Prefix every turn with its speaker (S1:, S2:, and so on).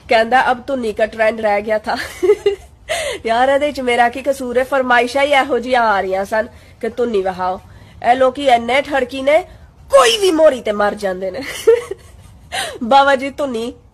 S1: कहंदा अब धुन्नी का ट्रेंड रह गया था। यार ਇਹਦੇ ਚ मेरा की कसूर है, फरमाइशा ही ਇਹੋ ਜਿਹੀਆਂ आ रही सन कि धुन्नी वहाओ। ਇਹ ਲੋਕੀ ਇੰਨੇ ਠੜਕੀ ने कोई भी मोरी ते मर जाते ने। बाबा जी धुन्नी